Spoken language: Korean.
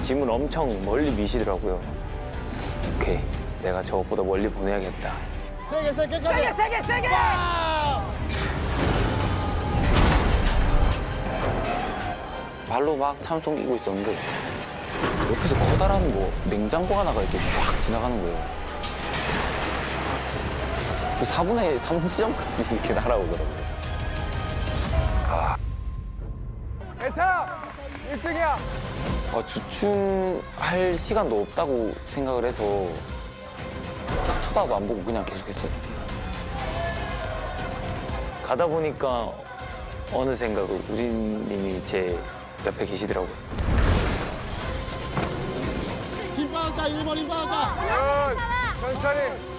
짐을 엄청 멀리 미시더라고요. 오케이, 내가 저것보다 멀리 보내야겠다. 세게 세게 세게 세게! 발로 막 참송 끼고 있었는데 옆에서 커다란 뭐 냉장고 하나가 이렇게 샥 지나가는 거예요. 그 4분의 3 지점까지 이렇게 날아오더라고요. 괜찮아! 1등이야! 주춤할 시간도 없다고 생각을 해서 딱 쳐다도 안 보고 그냥 계속했어요. 가다 보니까 어느샌가 그 우진님이 제 옆에 계시더라고요. 힘 빠졌다 1번 힘 빠졌다. 천천히!